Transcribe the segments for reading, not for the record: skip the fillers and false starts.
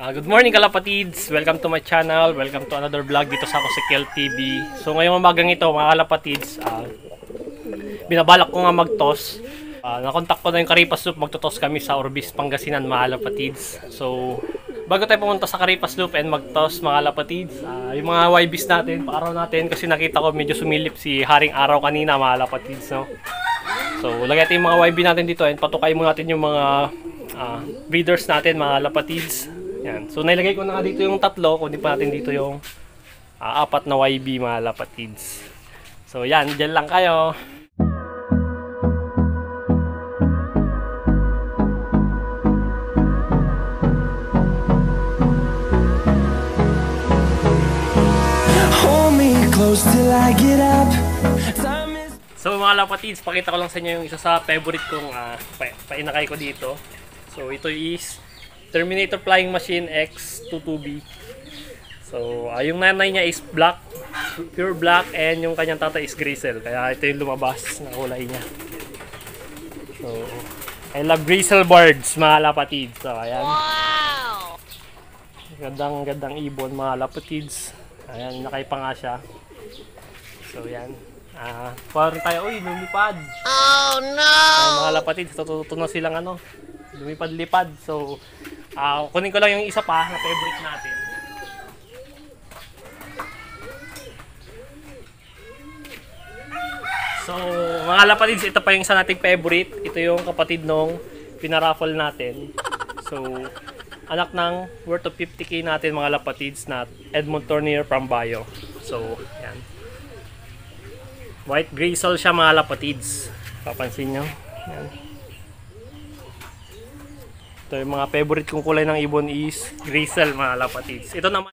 Good morning kalapatids! Welcome to my channel. Welcome to another vlog dito sa Kel TV. So ngayong umagang ito mga kalapatids, binabalak ko nga mag-toss. Nakontak ko na yung Caripas Loop, magto-toss kami sa Orbis, Pangasinan mga kalapatids. So bago tayo pumunta sa Caripas Loop and mag-toss mga kalapatids, yung mga YBs natin, paaraw natin kasi nakita ko medyo sumilip si Haring Araw kanina mga kalapatids, no? So lagay natin yung mga YB natin dito and patukay mo natin yung mga breeders natin mga kalapatids. Yan. So nailagay ko na nga dito yung tatlo, kunin pa natin dito yung apat na YB mga kalapatids. So yan, dyan lang kayo. So mga kalapatids, pakita ko lang sa inyo yung isa sa favorite kong painakay ko dito. So ito is Terminator Flying Machine X22B. So, yung nanay niya is black, pure black, and yung kanyang tatay is grizzle. Kaya ito yung lumabas na kulay niya. So, I love grizzle birds, mga lapatids. So, ayan. Wow! Gandang ibon, mga lapatids. Ayan, nakay pa nga siya. So, ayan. Parang tayo, uy, lumipad. Oh, no! Ayan, mga lapatids, tututo na silang lumipad-lipad. So, kunin ko lang yung isa pa na favorite natin. So, mga lapatids, ito pa yung isa nating favorite. Ito yung kapatid nung pinaraffle natin. So, anak ng worth of 50k natin mga lapatids na Edmond Tournier from Bayo. So, yan. White grizzle siya mga lapatids. Papansin nyo. Yan. Ito yung mga favorite kong kulay ng ibon is grizzle mga lapatids. Ito naman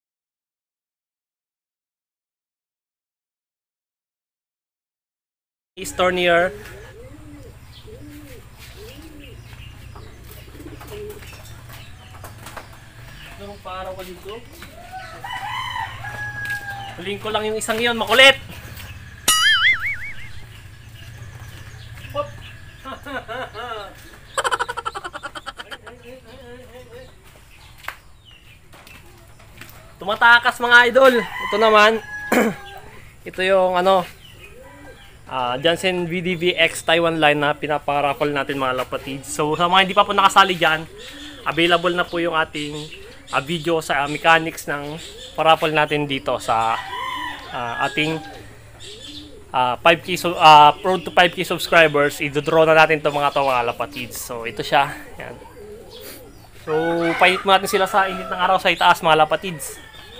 is Tournier. Anong paaraw ko dito? Huling ko lang yung isang yun, makulit! Hop! Tumatakas mga idol. Ito naman ito yung Jansen VDV X Taiwan line na pinaparaffle natin mga lapatids. So sa mga hindi pa po nakasali dyan, available na po yung ating video sa mechanics ng paraffle natin dito sa ating 5K road to 5K subscribers. I-draw na natin itong mga lapatids. So ito siya. Yan. So pahit mo natin sila sa init ng araw sa itaas mga lapatids.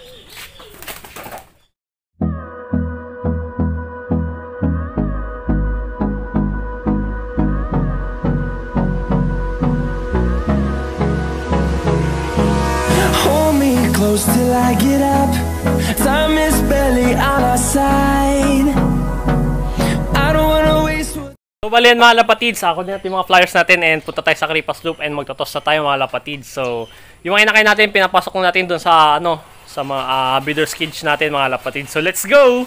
Till I get up, time is barely on our side. I don't wanna waste. So bali yan mga lapatids, ako din natin yung mga flyers natin and punta tayo sa Caripas Loop and magtotoss na tayo mga lapatids. So yung mga inakay natin, pinapasok natin dun sa sa mga breeder's cage natin mga lapatids. So let's go!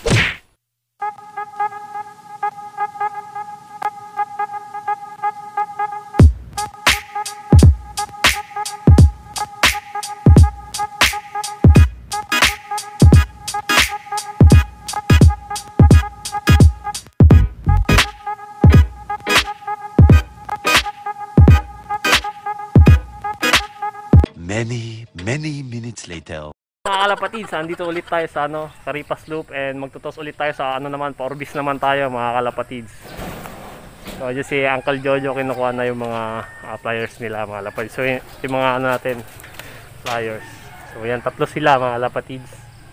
Many minutes later. Mga kalapatids, andito ulit tayo sa Caripas Loop and magtutos ulit tayo sa pa Orbis naman tayo mga kalapatids. So dyan si Uncle Jojo kinukuha na yung mga flyers nila mga kalapatids. So yung mga natin flyers. So yan, tatlo sila mga kalapatids.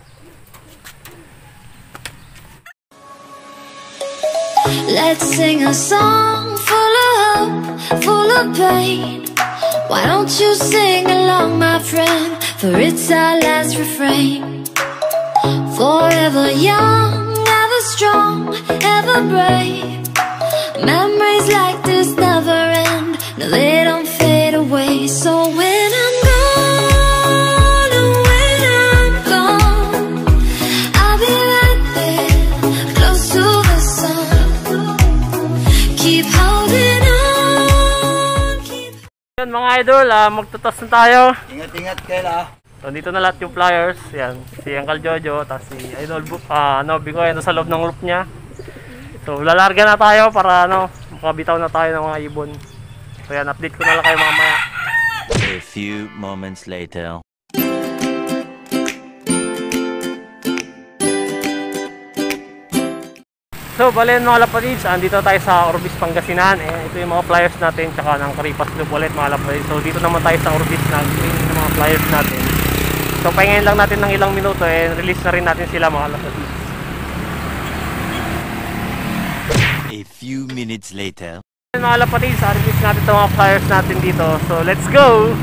Let's sing a song full of hope, full of pain. Why don't you sing along, my friend? For it's our last refrain. Forever young, ever strong, ever brave. Memories like this never end. No, they don't fade away. So when I'm gone, and when I'm gone, I'll be right there, close to the sun. Keep holding on. Yan mga idol, magtutas na tayo. Ingat-ingat kayo lah. So dito na lahat yung flyers. Yan, si Uncle Jojo, tapos si Idol Bikoy sa loob ng loop niya. So lalarga na tayo para makabitaw na tayo ng mga ibon. So yan, update ko na lang kayo mamaya. A few moments later. So bale mga lapatids, andito tayo sa Orbis Pangasinan. Ito yung mga flyers natin, tsaka ng Caripas Loop ulit mga lapatids. So dito naman tayo sa Orbis na screening ng mga flyers natin. So pahingayin lang natin ng ilang minuto, release na rin natin sila mga lapatids. A few minutes later. Mga lapatids, release natin itong mga flyers natin dito. So let's go!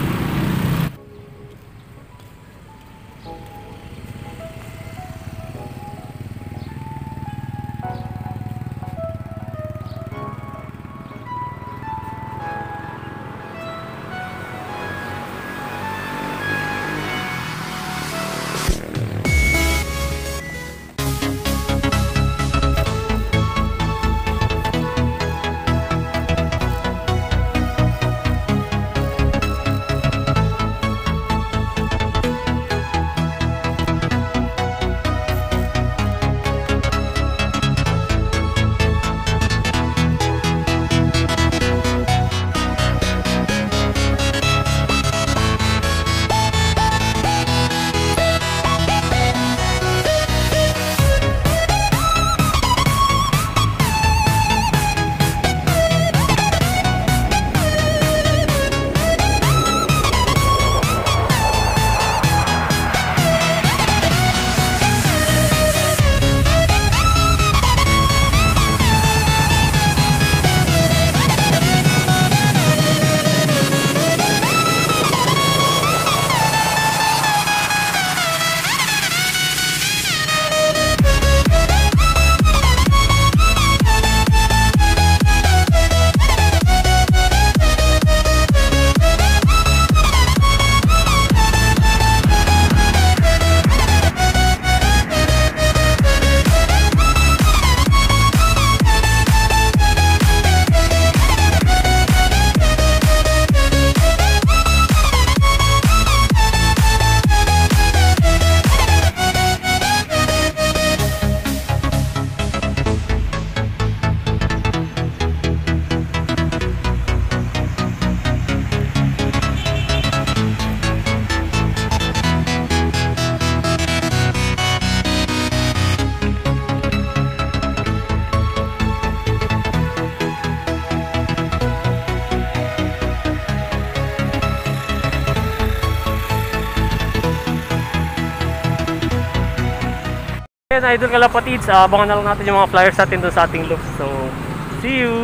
Ayan, idol kalapatids, abangan na lang natin yung mga flyers natin doon sa ating loop. So, see you!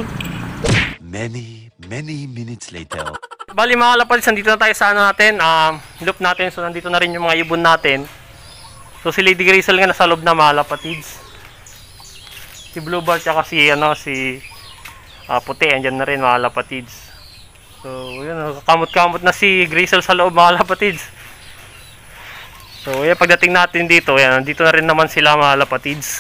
Many minutes later. Bali mga kalapatids, nandito na tayo sa natin, loop natin. So, nandito na rin yung mga ibon natin. So, si Lady Grazel nga nasa loob na mga kalapatids. Si Blue Bar, tsaka si Puti, andyan na rin mga kalapatids. So, yun, kamot-kamot na si Grazel sa loob mga kalapatids. So, yan, pagdating natin dito, yan, dito na rin naman sila mga lapatids.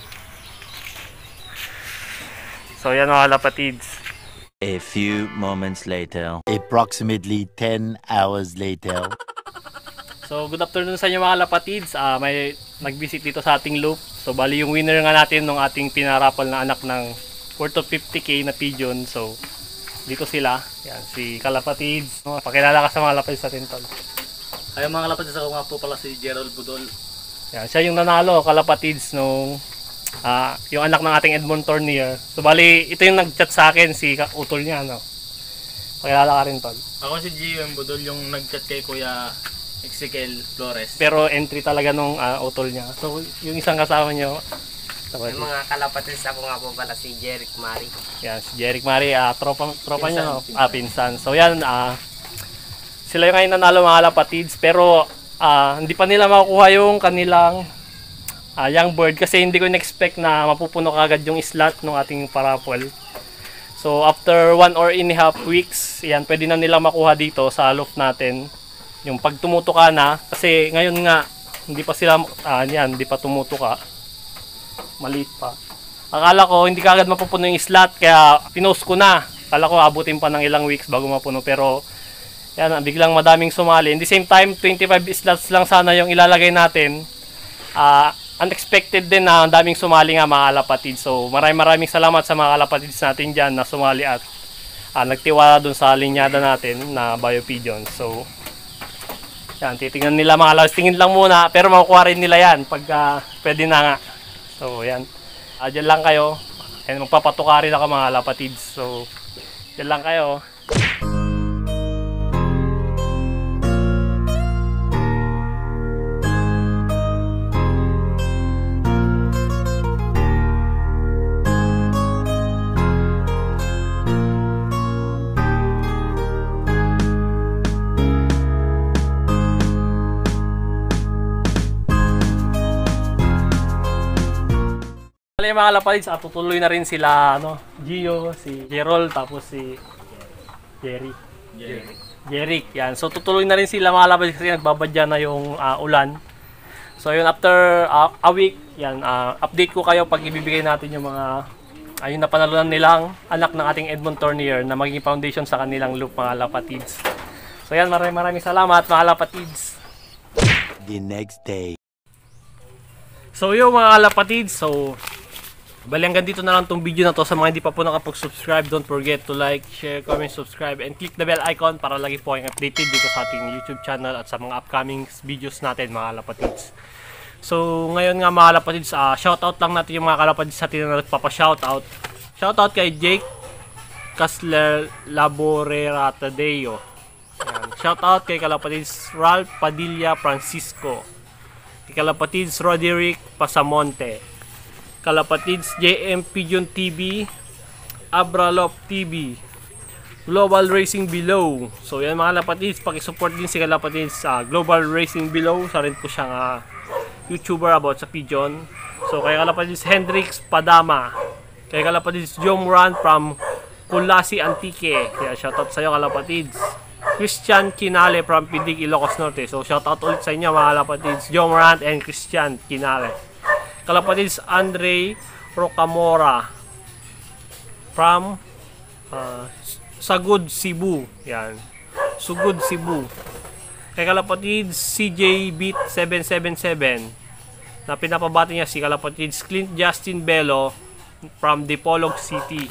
So, yan mga lapatids. A few moments later. Approximately 10 hours later. So, good afternoon sa inyo mga lapatids. May nag-visit dito sa ating loop. So, bali yung winner nga natin ng ating pinarapal na anak ng worth of 50k na pigeon. So, dito sila. Yan, si Kalapatids. Pakilala ka sa mga lapatids natin, tol. Ay mga kalapatids, ako nga po pala si Gerald Budol. Yan, siya yung nanalo, Kalapatids, nung yung anak ng ating Edmond Tournier. So bali, ito yung nag-chat sa akin, si utol niya, no? Pakilala ka rin, tol. Ako si GM Budol, yung nag-chat kay Kuya Ezekiel Flores. Pero entry talaga nung utol niya. So yung isang kasama niyo, yung mga kalapatids, ako nga po pala si Jeric Mari. yan, si Jeric Mari, tropa niya, no? Pinsan. So yan, sila yung ngayon nanalo mga kalapatids, pero hindi pa nila makukuha yung kanilang young bird kasi hindi ko in-expect na mapupuno kagad yung slot ng ating parapol. So after 1.5 weeks, yan, pwede na nila makuha dito sa loft natin. Yung pag tumutuka na, kasi ngayon nga, hindi pa sila, hindi pa tumutuka. Maliit pa. Akala ko hindi kagad mapupuno yung slot, kaya pinost ko na. Akala ko abutin pa ng ilang weeks bago mapuno, pero Yan, biglang madaming sumali. In the same time, 25 slots lang sana yung ilalagay natin. Unexpected din na ang daming sumali nga mga kalapatids. So maraming salamat sa mga kalapatids natin dyan na sumali at nagtiwala dun sa linyada natin na Biopigeon. So yan, titingnan nila mga kalapatids. Tingin lang muna pero makukuha rin nila yan pag pwede na nga. So yan, dyan lang kayo. And magpapatuka rin ako mga kalapatids. So dyan lang kayo. Yung mga kalapatids, tutuloy na rin sila Gio, si Gerald, tapos si Jeric. Yan. So tutuloy na rin sila mga kalapatids kasi nagbabadya na yung ulan. So yun, after a week, yan, update ko kayo pag ibibigay natin yung mga yung napanalunan nilang anak ng ating Edmond Tournier na magiging foundation sa kanilang loop mga kalapatids. So yan, maraming salamat mga kalapatids. The next day. So yung mga kalapatids, so bali hanggang dito na lang tong video na to. Sa mga hindi pa po nakapag-subscribe, don't forget to like, share, comment, subscribe, and click the bell icon para lagi po kayong updated dito sa ating YouTube channel at sa mga upcoming videos natin mga kalapatids. So ngayon nga mga kalapatids, shoutout lang natin yung mga kalapatids natin na nagpapa-shoutout. Shoutout kay Jake Kasler Laborera Tadeo. Shoutout kay kalapatids Ralph Padilla Francisco. Kay kalapatids Roderick Pasamonte. Kalapatids JM Pigeon TV, Abralop TV, Global Racing Below. So yan mga kalapatids, pakisupport din si kalapatids sa Global Racing Below. Sa rin po siyang YouTuber about sa pigeon. So kay kalapatids Hendrix Padama, kay kalapatids Joe Moran from Kulasi Antique. Kaya shoutout sa iyo kalapatids. Christian Kinale from Pidig, Ilocos Norte. So shoutout ulit sa inyo mga kalapatids Joe Moran and Christian Kinale. Kalapatids Andre Rocamora from Sagud, Cebu. Yan. Sugod, Cebu. Kay kalapatids CJ Beat 777 na pinapabati niya si kalapatids Clint Justin Bello from Dipolog City.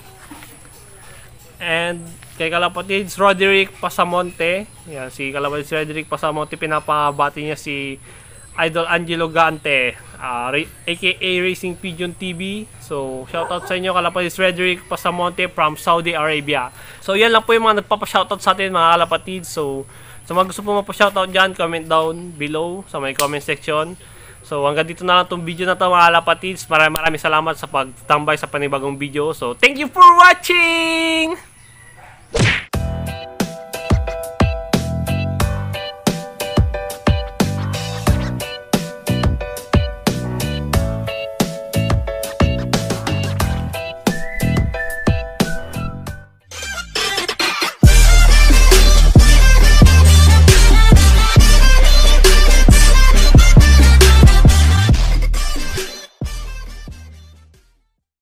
And kay kalapatids Roderick Pasamonte. Yan, si kalapatids Roderick Pasamonte, pinapabati niya si Idol Angelo Gante, aka Racing Pigeon TV. So shoutout sa inyo kalapatids Frederick Pasamonte from Saudi Arabia. So yan lang po yung mga nagpapa-shoutout sa atin mga kalapatids. So sa mga gusto po mapa-shoutout dyan, comment down below sa may comment section. So hanggang dito na lang itong video na ito mga kalapatids. Maraming salamat sa pagtambay sa panibagong video. So thank you for watching!